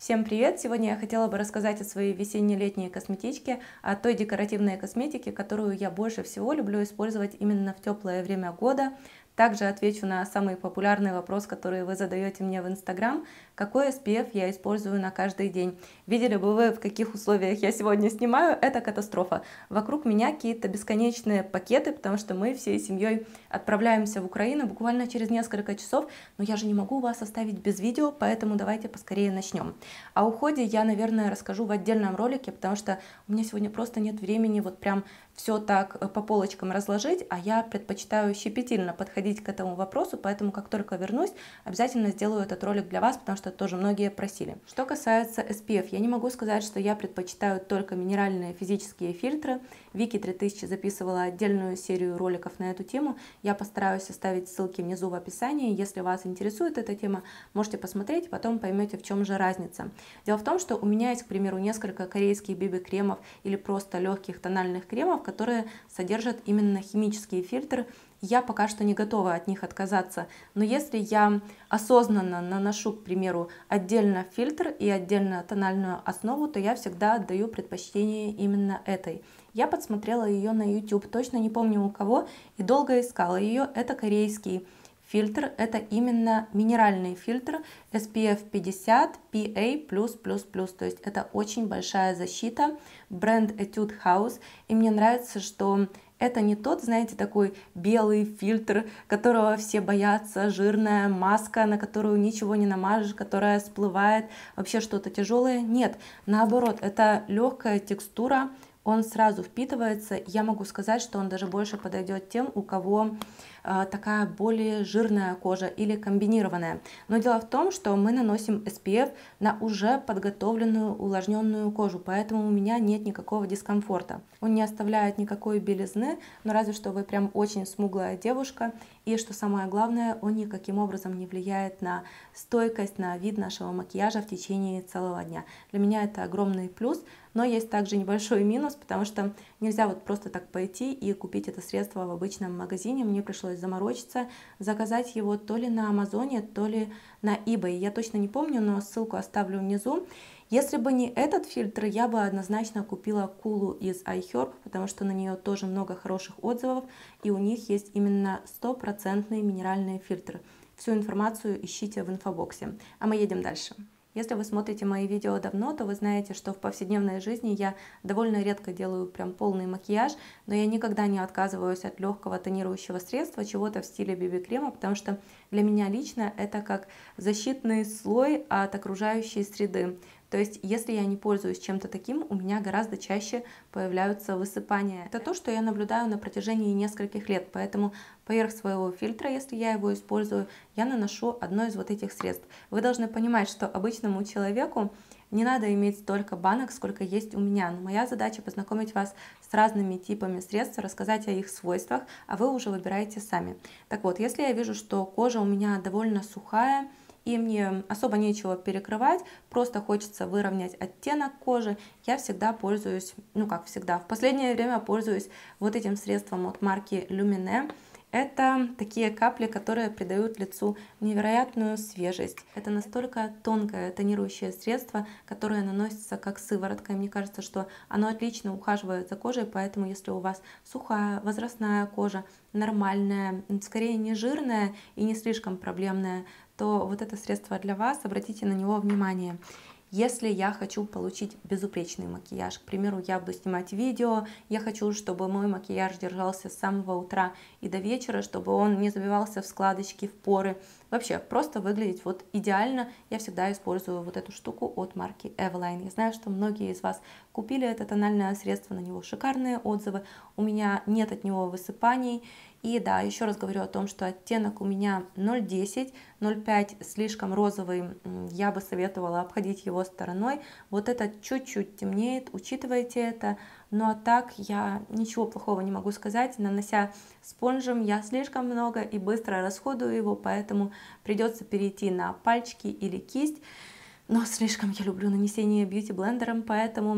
Всем привет! Сегодня я хотела бы рассказать о своей весенне-летней косметичке, о той декоративной косметике, которую я больше всего люблю использовать именно в теплое время года. Также отвечу на самый популярный вопрос, который вы задаете мне в Instagram: какой SPF я использую на каждый день. Видели бы вы, в каких условиях я сегодня снимаю, это катастрофа. Вокруг меня какие-то бесконечные пакеты, потому что мы всей семьей отправляемся в Украину буквально через несколько часов, но я же не могу вас оставить без видео, поэтому давайте поскорее начнем. О уходе я, наверное, расскажу в отдельном ролике, потому что у меня сегодня просто нет времени вот прям все так по полочкам разложить, а я предпочитаю щепетильно подходить к этому вопросу, поэтому как только вернусь, обязательно сделаю этот ролик для вас, потому что тоже многие просили. Что касается SPF, я не могу сказать, что я предпочитаю только минеральные физические фильтры. Вики 3000 записывала отдельную серию роликов на эту тему, я постараюсь оставить ссылки внизу в описании. Если вас интересует эта тема, можете посмотреть, потом поймете, в чем же разница. Дело в том, что у меня есть, к примеру, несколько корейских BB-кремов или просто легких тональных кремов, которые содержат именно химические фильтры. Я пока что не готова от них отказаться, но если я осознанно наношу, к примеру, отдельно фильтр и отдельно тональную основу, то я всегда отдаю предпочтение именно этой. Я подсмотрела ее на YouTube, точно не помню у кого, и долго искала ее. Это корейский фильтр, это именно минеральный фильтр SPF 50 PA+++, то есть это очень большая защита, бренд Etude House, и мне нравится, что это не тот, знаете, такой белый фильтр, которого все боятся, жирная маска, на которую ничего не намажешь, которая всплывает, вообще что-то тяжелое. Нет, наоборот, это легкая текстура, он сразу впитывается. Я могу сказать, что он даже больше подойдет тем, у кого такая более жирная кожа или комбинированная. Но дело в том, что мы наносим SPF на уже подготовленную увлажненную кожу, поэтому у меня нет никакого дискомфорта. Он не оставляет никакой белизны, но разве что вы прям очень смуглая девушка. И что самое главное, он никаким образом не влияет на стойкость, на вид нашего макияжа в течение целого дня. Для меня это огромный плюс, но есть также небольшой минус, потому что нельзя вот просто так пойти и купить это средство в обычном магазине. Мне пришлось заморочиться, заказать его то ли на Амазоне, то ли на eBay. Я точно не помню, но ссылку оставлю внизу. Если бы не этот фильтр, я бы однозначно купила Кулу из iHerb, потому что на нее тоже много хороших отзывов, и у них есть именно стопроцентный минеральный фильтр. Всю информацию ищите в инфобоксе. А мы едем дальше. Если вы смотрите мои видео давно, то вы знаете, что в повседневной жизни я довольно редко делаю прям полный макияж, но я никогда не отказываюсь от легкого тонирующего средства, чего-то в стиле BB-крема, потому что для меня лично это как защитный слой от окружающей среды. То есть, если я не пользуюсь чем-то таким, у меня гораздо чаще появляются высыпания. Это то, что я наблюдаю на протяжении нескольких лет, поэтому поверх своего фильтра, если я его использую, я наношу одно из вот этих средств. Вы должны понимать, что обычному человеку не надо иметь столько банок, сколько есть у меня. Но моя задача познакомить вас с разными типами средств, рассказать о их свойствах, а вы уже выбираете сами. Так вот, если я вижу, что кожа у меня довольно сухая, и мне особо нечего перекрывать, просто хочется выровнять оттенок кожи, я всегда пользуюсь, ну как всегда, в последнее время пользуюсь вот этим средством от марки Lumene. Это такие капли, которые придают лицу невероятную свежесть. Это настолько тонкое тонирующее средство, которое наносится как сыворотка. И мне кажется, что оно отлично ухаживает за кожей, поэтому если у вас сухая, возрастная кожа, нормальная, скорее не жирная и не слишком проблемная, то вот это средство для вас, обратите на него внимание. Если я хочу получить безупречный макияж, к примеру, я буду снимать видео, я хочу, чтобы мой макияж держался с самого утра и до вечера, чтобы он не забивался в складочки, в поры, вообще просто выглядеть вот идеально, я всегда использую вот эту штуку от марки Eveline. Я знаю, что многие из вас купили это тональное средство, на него шикарные отзывы, у меня нет от него высыпаний. И да, еще раз говорю о том, что оттенок у меня 0,10, 0,5 слишком розовый, я бы советовала обходить его стороной. Вот этот чуть-чуть темнеет, учитывайте это. Ну а так я ничего плохого не могу сказать. Нанося спонжем, я слишком много и быстро расходую его, поэтому придется перейти на пальчики или кисть. Но слишком я люблю нанесение бьюти-блендером, поэтому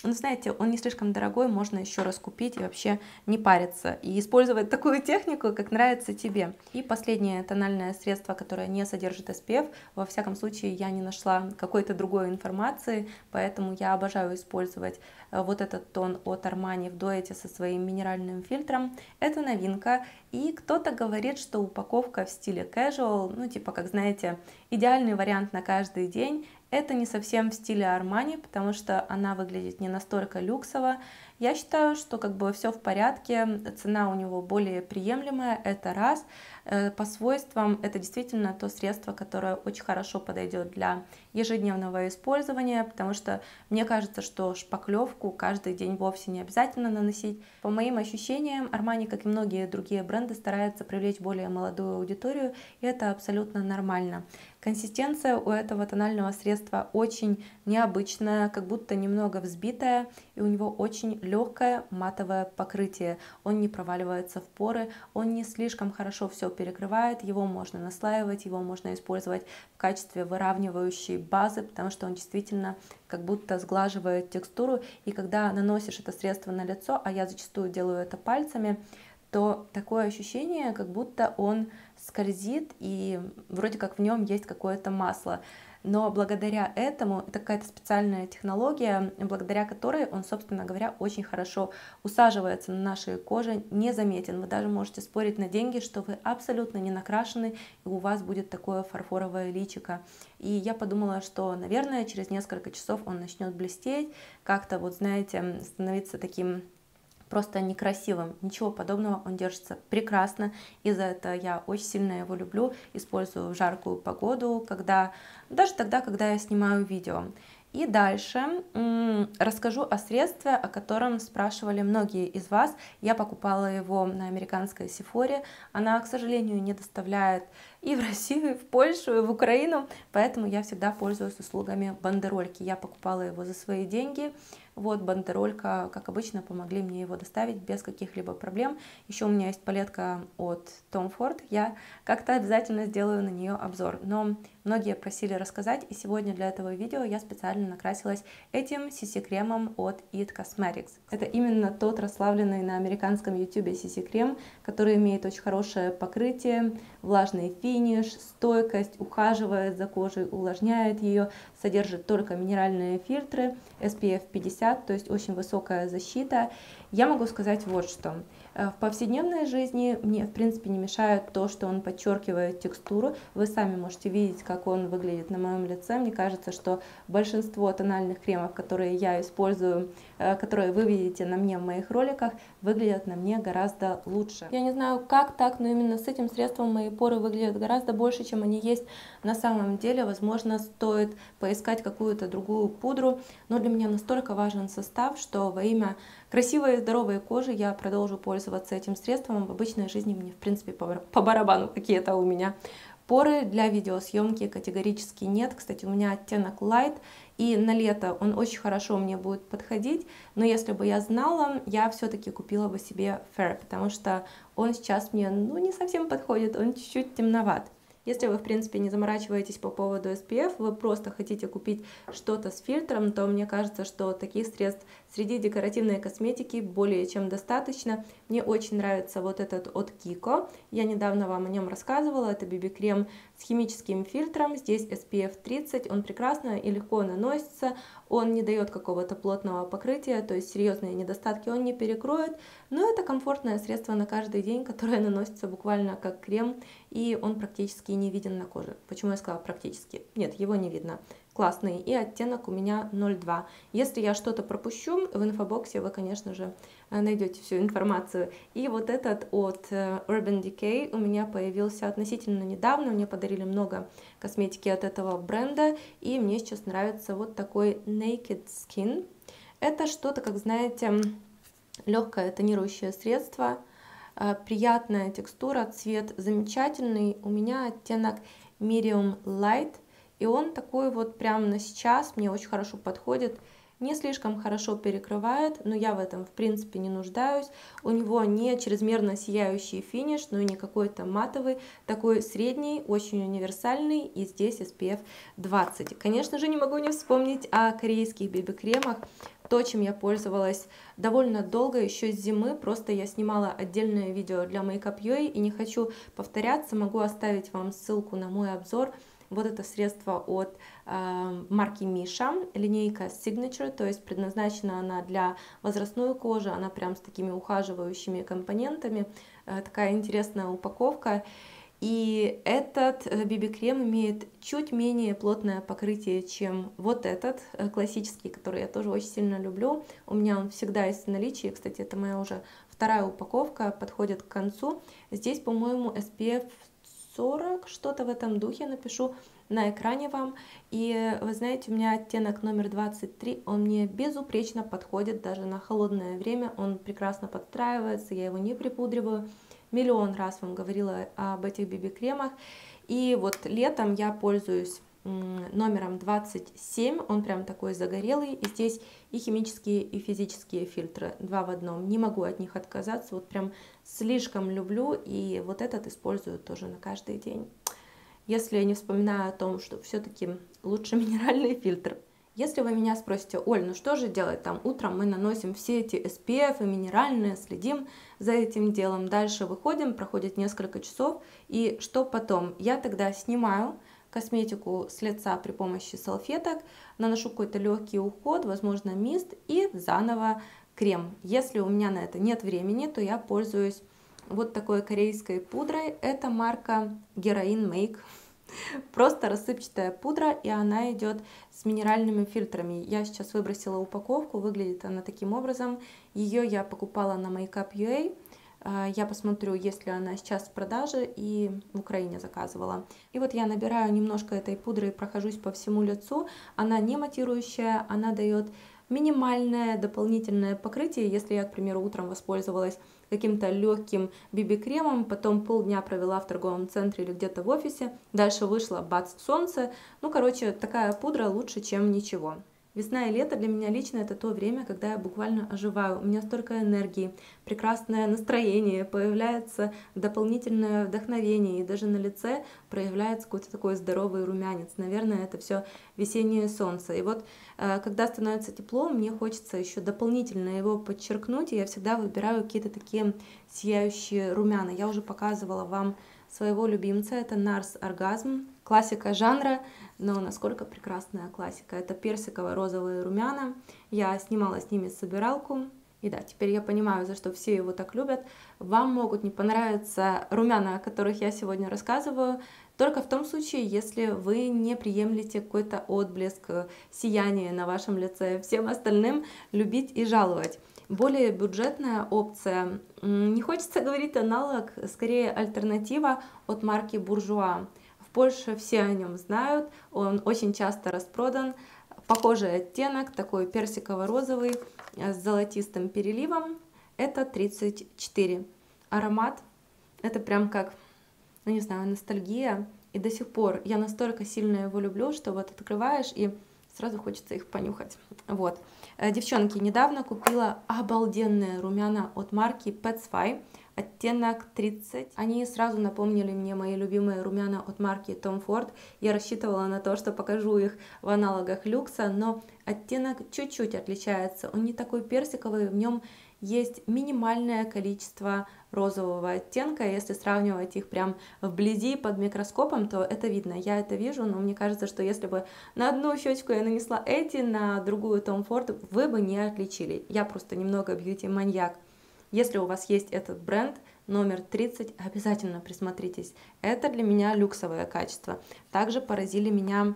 ну, знаете, он не слишком дорогой, можно еще раз купить и вообще не париться. И использовать такую технику, как нравится тебе. И последнее тональное средство, которое не содержит SPF. Во всяком случае, я не нашла какой-то другой информации, поэтому я обожаю использовать вот этот тон от Armani в дуэте со своим минеральным фильтром. Это новинка. И кто-то говорит, что упаковка в стиле casual, ну, типа, как знаете, идеальный вариант на каждый день. Это не совсем в стиле Armani, потому что она выглядит не настолько люксово. Я считаю, что как бы все в порядке, цена у него более приемлемая, это раз. По свойствам это действительно то средство, которое очень хорошо подойдет для ежедневного использования, потому что мне кажется, что шпаклевку каждый день вовсе не обязательно наносить. По моим ощущениям, Armani, как и многие другие бренды, старается привлечь более молодую аудиторию, и это абсолютно нормально. Консистенция у этого тонального средства очень необычная, как будто немного взбитая, и у него очень легкое матовое покрытие. Он не проваливается в поры, он не слишком хорошо все перекрывает, его можно наслаивать, его можно использовать в качестве выравнивающей базы, потому что он действительно как будто сглаживает текстуру, и когда наносишь это средство на лицо, а я зачастую делаю это пальцами, то такое ощущение, как будто он скользит и вроде как в нем есть какое-то масло. Но благодаря этому, это какая-то специальная технология, благодаря которой он, собственно говоря, очень хорошо усаживается на нашей коже, незаметен. Вы даже можете спорить на деньги, что вы абсолютно не накрашены, и у вас будет такое фарфоровое личико. И я подумала, что, наверное, через несколько часов он начнет блестеть, как-то, вот знаете, становиться таким просто некрасивым. Ничего подобного, он держится прекрасно, и за это я очень сильно его люблю, использую в жаркую погоду, даже тогда, когда я снимаю видео. И дальше расскажу о средстве, о котором спрашивали многие из вас. Я покупала его на американской Sephora. Она, к сожалению, не доставляет и в Россию, и в Польшу, и в Украину, поэтому я всегда пользуюсь услугами бандерольки. Я покупала его за свои деньги. Вот бандеролька, как обычно, помогли мне его доставить без каких-либо проблем. Еще у меня есть палетка от Tom Ford, я как-то обязательно сделаю на нее обзор. Но многие просили рассказать, и сегодня для этого видео я специально накрасилась этим CC-кремом от It Cosmetics. Это именно тот расслабленный на американском YouTube CC-крем, который имеет очень хорошее покрытие, влажный финиш, стойкость, ухаживает за кожей, увлажняет ее, содержит только минеральные фильтры, SPF 50, то есть очень высокая защита. Я могу сказать вот что. В повседневной жизни мне, в принципе, не мешает то, что он подчеркивает текстуру. Вы сами можете видеть, как он выглядит на моем лице. Мне кажется, что большинство тональных кремов, которые я использую, которые вы видите на мне в моих роликах, выглядят на мне гораздо лучше. Я не знаю, как так, но именно с этим средством мои поры выглядят гораздо больше, чем они есть на самом деле. Возможно, стоит поискать какую-то другую пудру, но для меня настолько важен состав, что во имя красивой и здоровой кожи я продолжу пользоваться этим средством. В обычной жизни мне, в принципе, по барабану какие-то у меня поры. Для видеосъемки категорически нет. Кстати, у меня оттенок Light, и на лето он очень хорошо мне будет подходить. Но если бы я знала, я все-таки купила бы себе Fair, потому что он сейчас мне не совсем подходит, он чуть-чуть темноват. Если вы, в принципе, не заморачиваетесь по поводу SPF, вы просто хотите купить что-то с фильтром, то мне кажется, что таких средств среди декоративной косметики более чем достаточно. Мне очень нравится вот этот от Kiko. Я недавно вам о нем рассказывала. Это BB-крем с химическим фильтром. Здесь SPF 30. Он прекрасно и легко наносится. Он не дает какого-то плотного покрытия, то есть серьезные недостатки он не перекроет. Но это комфортное средство на каждый день, которое наносится буквально как крем, и он практически не виден на коже. Почему я сказала практически? Нет, его не видно. Классный, и оттенок у меня 02. Если я что-то пропущу, в инфобоксе вы, конечно же, найдете всю информацию. И вот этот от Urban Decay у меня появился относительно недавно. Мне подарили много косметики от этого бренда, и мне сейчас нравится вот такой Naked Skin. Это что-то, как знаете, легкое тонирующее средство, приятная текстура, цвет замечательный. У меня оттенок Medium Light. И он такой вот прямо на сейчас мне очень хорошо подходит, не слишком хорошо перекрывает, но я в этом в принципе не нуждаюсь. У него не чрезмерно сияющий финиш, но и не какой-то матовый, такой средний, очень универсальный, и здесь SPF 20. Конечно же, не могу не вспомнить о корейских BB-кремах. то, чем я пользовалась довольно долго, еще с зимы, просто я снимала отдельное видео для Makeup.ua и не хочу повторяться, могу оставить вам ссылку на мой обзор. Вот это средство от марки Миша, линейка Signature, то есть предназначена она для возрастной кожи, она прям с такими ухаживающими компонентами, такая интересная упаковка. И этот BB-крем имеет чуть менее плотное покрытие, чем вот этот классический, который я тоже очень сильно люблю. У меня он всегда есть в наличии. Кстати, это моя уже вторая упаковка, подходит к концу. Здесь, по-моему, SPF 40, что-то в этом духе, напишу на экране вам. И вы знаете, у меня оттенок номер 23, он мне безупречно подходит даже на холодное время. Он прекрасно подстраивается, я его не припудриваю. Миллион раз вам говорила об этих BB-кремах. И вот летом я пользуюсь номером 27, он прям такой загорелый. И здесь и химические, и физические фильтры, два в одном. Не могу от них отказаться, вот прям слишком люблю. И вот этот использую тоже на каждый день. Если я не вспоминаю о том, что все-таки лучше минеральный фильтр. Если вы меня спросите: Оль, ну что же делать, там утром мы наносим все эти SPF и минеральные, следим за этим делом, дальше выходим, проходит несколько часов, и что потом? Я тогда снимаю косметику с лица при помощи салфеток, наношу какой-то легкий уход, возможно мист, и заново крем. Если у меня на это нет времени, то я пользуюсь вот такой корейской пудрой, это марка Heroin Make. Просто рассыпчатая пудра, и она идет с минеральными фильтрами. Я сейчас выбросила упаковку, выглядит она таким образом. Ее я покупала на Makeup.ua. Я посмотрю, есть ли она сейчас в продаже, и в Украине заказывала. И вот я набираю немножко этой пудры и прохожусь по всему лицу. Она не матирующая, она дает минимальное дополнительное покрытие. Если я, к примеру, утром воспользовалась каким-то легким BB-кремом, потом полдня провела в торговом центре или где-то в офисе, дальше вышла, бац, солнце. Ну, короче, такая пудра лучше, чем ничего. Весна и лето для меня лично это то время, когда я буквально оживаю. У меня столько энергии, прекрасное настроение, появляется дополнительное вдохновение, и даже на лице проявляется какой-то такой здоровый румянец. Наверное, это все весеннее солнце. И вот, когда становится тепло, мне хочется еще дополнительно его подчеркнуть, и я всегда выбираю какие-то такие сияющие румяна. Я уже показывала вам своего любимца, это NARS Orgasm, классика жанра, но насколько прекрасная классика. Это персиково-розовые румяна, я снимала с ними собиралку, и да, теперь я понимаю, за что все его так любят. Вам могут не понравиться румяна, о которых я сегодня рассказываю, только в том случае, если вы не приемлете какой-то отблеск, сияние на вашем лице. Всем остальным любить и жаловать. Более бюджетная опция, не хочется говорить аналог, скорее альтернатива от марки Bourjois. В Польше все о нем знают, он очень часто распродан. Похожий оттенок, такой персиково-розовый с золотистым переливом, это 34. Аромат, это прям как, ну не знаю, ностальгия. И до сих пор я настолько сильно его люблю, что вот открываешь и сразу хочется их понюхать. Вот. Девчонки, недавно купила обалденные румяна от марки Petsfy, оттенок 30. Они сразу напомнили мне мои любимые румяна от марки Tom Ford. Я рассчитывала на то, что покажу их в аналогах люкса, но оттенок чуть-чуть отличается. Он не такой персиковый, в нем есть минимальное количество розового оттенка. Если сравнивать их прям вблизи под микроскопом, то это видно. Я это вижу, но мне кажется, что если бы на одну щечку я нанесла эти, на другую Tom Ford, вы бы не отличили. Я просто немного бьюти-маньяк. Если у вас есть этот бренд, номер 30, обязательно присмотритесь. Это для меня люксовое качество. Также поразили меня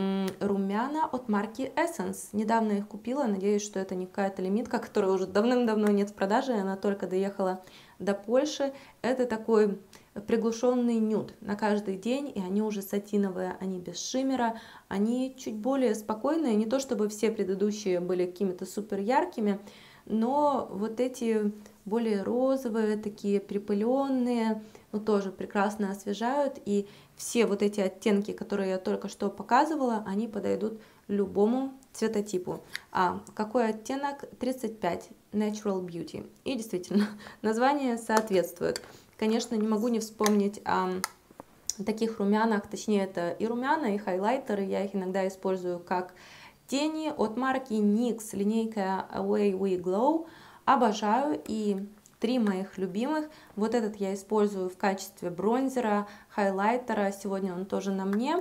румяна от марки Essence. Недавно их купила, надеюсь, что это не какая-то лимитка, которая уже давным-давно нет в продаже, она только доехала до Польши. Это такой приглушенный нюд на каждый день, и они уже сатиновые, они без шиммера, они чуть более спокойные, не то чтобы все предыдущие были какими-то супер яркими, но вот эти более розовые, такие припыленные, ну, тоже прекрасно освежают, и все вот эти оттенки, которые я только что показывала, они подойдут любому цветотипу. А какой оттенок? 35, Natural Beauty. И действительно, название соответствует. Конечно, не могу не вспомнить о таких румянах, точнее, это и румяна, и хайлайтеры, я их иногда использую как Тени от марки NYX, линейка Away We Glow. Обожаю, и 3 моих любимых. Вот этот я использую в качестве бронзера, хайлайтера. Сегодня он тоже на мне.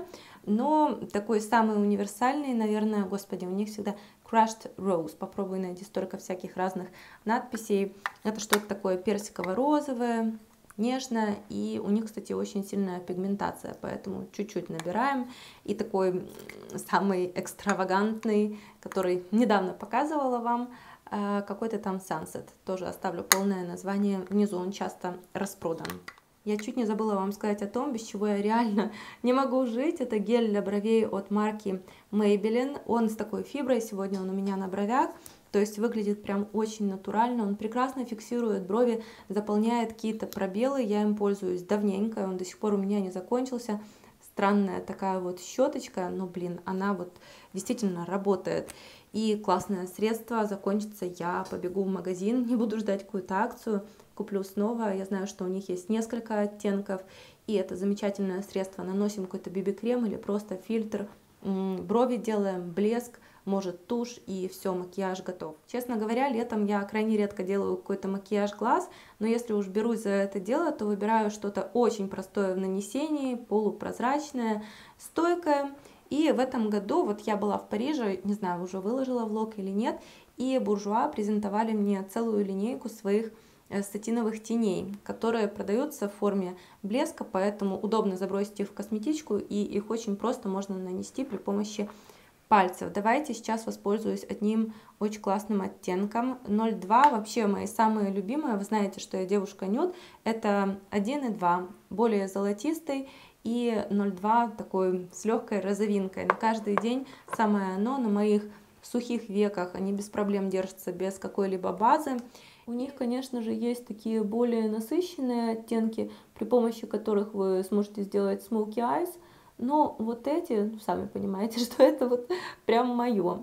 Но такой самый универсальный, наверное, господи, у них всегда Crushed Rose. Попробуй найти столько всяких разных надписей. Это что-то такое персиково-розовое, нежно, и у них, кстати, очень сильная пигментация, поэтому чуть-чуть набираем. И такой самый экстравагантный, который недавно показывала вам, какой-то там Sunset. Тоже оставлю полное название внизу, он часто распродан. Я чуть не забыла вам сказать о том, без чего я реально не могу жить. Это гель для бровей от марки Maybelline. Он с такой фиброй, сегодня он у меня на бровях. То есть выглядит прям очень натурально, он прекрасно фиксирует брови, заполняет какие-то пробелы, я им пользуюсь давненько, он до сих пор у меня не закончился. Странная такая вот щеточка, но, блин, она вот действительно работает. И классное средство, закончится, я побегу в магазин, не буду ждать какую-то акцию, куплю снова. Я знаю, что у них есть несколько оттенков, и это замечательное средство. Наносим какой-то BB-крем или просто фильтр, брови делаем, блеск, может тушь, и все, макияж готов. Честно говоря, летом я крайне редко делаю какой-то макияж глаз, но если уж берусь за это дело, то выбираю что-то очень простое в нанесении, полупрозрачное, стойкое. И в этом году, вот я была в Париже, не знаю, уже выложила влог или нет, и Буржуа презентовали мне целую линейку своих сатиновых теней, которые продаются в форме блеска, поэтому удобно забросить их в косметичку, и их очень просто можно нанести при помощи пальцев. Давайте сейчас воспользуюсь одним очень классным оттенком 02, вообще мои самые любимые, вы знаете, что я девушка нюд, это 1 и 2, более золотистый, и 02 такой с легкой розовинкой. На каждый день самое оно, на моих сухих веках они без проблем держатся без какой-либо базы. У них, конечно же, есть такие более насыщенные оттенки, при помощи которых вы сможете сделать smoky eyes. Но вот эти, сами понимаете, что это вот прям мое.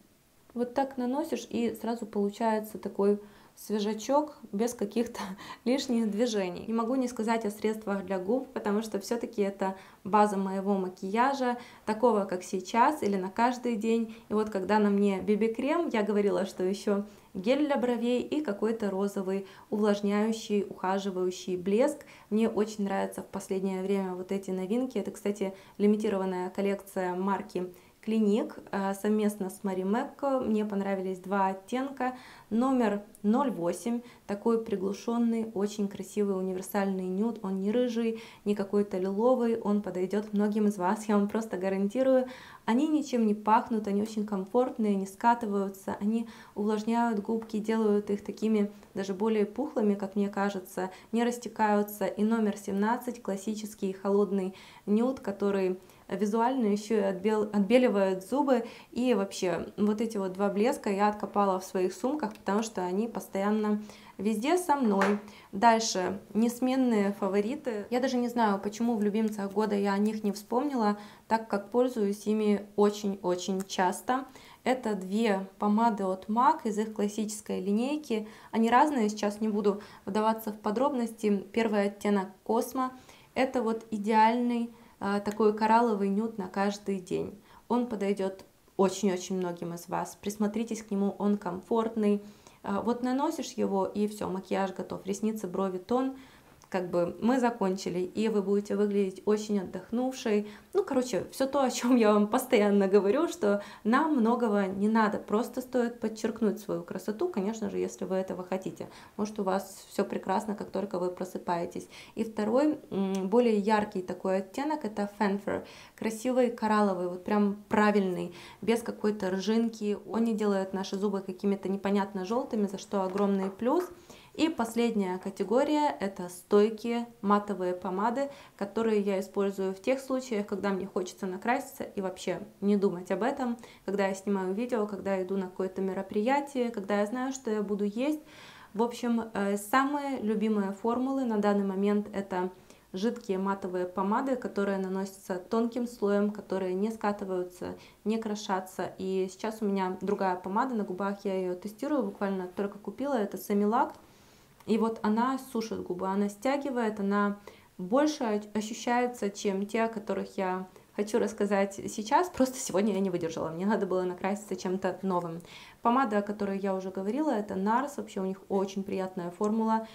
Вот так наносишь, и сразу получается такой свежачок без каких-то лишних движений. Не могу не сказать о средствах для губ, потому что все-таки это база моего макияжа, такого как сейчас или на каждый день. И вот когда на мне BB-крем, я говорила, что еще гель для бровей и какой-то розовый увлажняющий, ухаживающий блеск. Мне очень нравятся в последнее время вот эти новинки. Это, кстати, лимитированная коллекция марки Clinique совместно с Мари Мэкко. Мне понравились 2 оттенка. Номер 08, такой приглушенный, очень красивый универсальный нюд. Он не рыжий, не какой-то лиловый, он подойдет многим из вас, я вам просто гарантирую. Они ничем не пахнут, они очень комфортные, не скатываются, они увлажняют губки, делают их такими даже более пухлыми, как мне кажется, не растекаются. И номер 17, классический холодный нюд, который визуально еще и отбеливает зубы. И вообще вот эти вот 2 блеска я откопала в своих сумках, потому что они постоянно везде со мной. Дальше несменные фавориты. Я даже не знаю, почему в любимцах года я о них не вспомнила, так как пользуюсь ими очень-очень часто. Это 2 помады от MAC из их классической линейки. Они разные, сейчас не буду вдаваться в подробности. Первый оттенок Космо. Это вот идеальный такой коралловый нюд на каждый день. Он подойдет очень-очень многим из вас. Присмотритесь к нему, он комфортный. Вот наносишь его, и все, макияж готов. Ресницы, брови, тон. Как бы мы закончили, и вы будете выглядеть очень отдохнувшей. Ну, короче, все то, о чем я вам постоянно говорю, что нам многого не надо, просто стоит подчеркнуть свою красоту, конечно же, если вы этого хотите. Может, у вас все прекрасно, как только вы просыпаетесь. И второй, более яркий такой оттенок, это Fanfare, красивый коралловый, вот прям правильный, без какой-то ржинки. Он не делает наши зубы какими-то непонятно желтыми, за что огромный плюс. И последняя категория — это стойкие матовые помады, которые я использую в тех случаях, когда мне хочется накраситься и вообще не думать об этом, когда я снимаю видео, когда я иду на какое-то мероприятие, когда я знаю, что я буду есть. В общем, самые любимые формулы на данный момент — это жидкие матовые помады, которые наносятся тонким слоем, которые не скатываются, не крошатся. И сейчас у меня другая помада на губах, я ее тестирую, буквально только купила, это Semilac. И вот она сушит губы, она стягивает, она больше ощущается, чем те, о которых я хочу рассказать сейчас. Просто сегодня я не выдержала, мне надо было накраситься чем-то новым. Помада, о которой я уже говорила, это NARS, вообще у них очень приятная формула.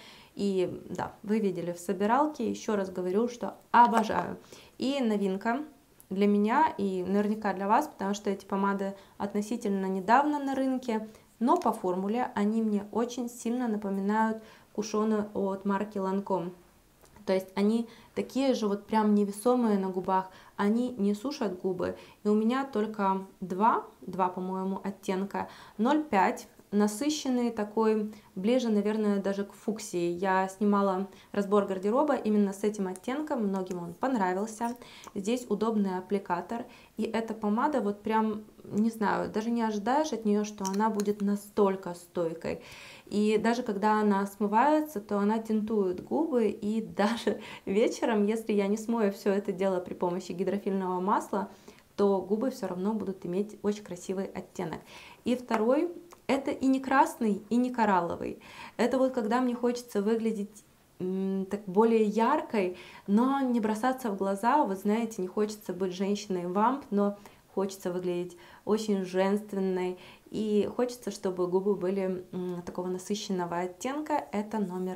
И да, вы видели в собиралке, еще раз говорю, что обожаю. И новинка для меня и наверняка для вас, потому что эти помады относительно недавно на рынке, но по формуле они мне очень сильно напоминают кушоны от марки Lancome. То есть они такие же вот прям невесомые на губах, они не сушат губы. И у меня только два, по-моему, оттенка, 0,5, насыщенный такой, ближе, наверное, даже к фуксии. Я снимала разбор гардероба именно с этим оттенком, многим он понравился. Здесь удобный аппликатор, и эта помада вот прям, не знаю, даже не ожидаешь от нее, что она будет настолько стойкой. И даже когда она смывается, то она тинтует губы, и даже вечером, если я не смою все это дело при помощи гидрофильного масла, то губы все равно будут иметь очень красивый оттенок. И второй, это и не красный, и не коралловый. Это вот когда мне хочется выглядеть так более яркой, но не бросаться в глаза. Вы знаете, не хочется быть женщиной-вамп, но хочется выглядеть очень женственной, и хочется, чтобы губы были такого насыщенного оттенка. Это номер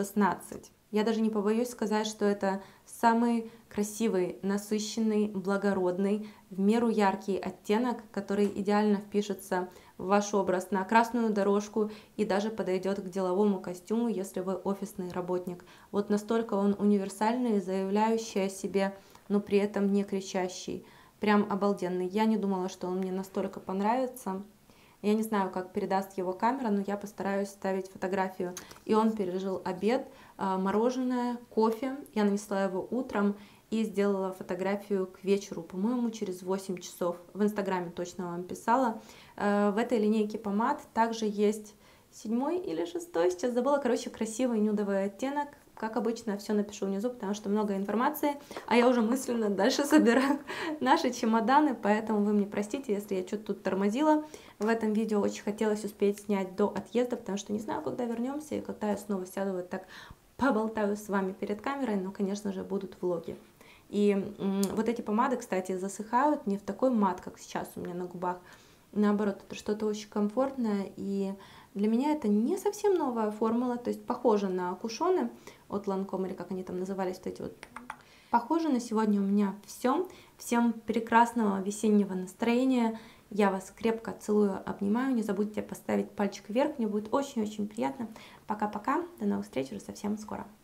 16. Я даже не побоюсь сказать, что это самый красивый, насыщенный, благородный, в меру яркий оттенок, который идеально впишется в ваш образ на красную дорожку и даже подойдет к деловому костюму, если вы офисный работник. Вот настолько он универсальный, заявляющий о себе, но при этом не кричащий. Прям обалденный. Я не думала, что он мне настолько понравится. Я не знаю, как передаст его камера, но я постараюсь вставить фотографию. И он пережил обед, мороженое, кофе. Я нанесла его утром и сделала фотографию к вечеру, по-моему, через 8 часов. В Инстаграме точно вам писала. В этой линейке помад также есть 7 или 6, сейчас забыла. Короче, красивый нюдовый оттенок. Как обычно, все напишу внизу, потому что много информации, а я уже мысленно дальше собираю наши чемоданы, поэтому вы мне простите, если я что-то тут тормозила. В этом видео очень хотелось успеть снять до отъезда, потому что не знаю, когда вернемся и когда я снова сяду вот так поболтаю с вами перед камерой, но, конечно же, будут влоги. И вот эти помады, кстати, засыхают не в такой мат, как сейчас у меня на губах. Наоборот, это что-то очень комфортное, и для меня это не совсем новая формула, то есть похоже на кушоны от Lancome, или как они там назывались, вот эти вот. Похоже, на сегодня у меня все. Всем прекрасного весеннего настроения. Я вас крепко целую, обнимаю. Не забудьте поставить пальчик вверх, мне будет очень-очень приятно. Пока-пока, до новых встреч уже совсем скоро.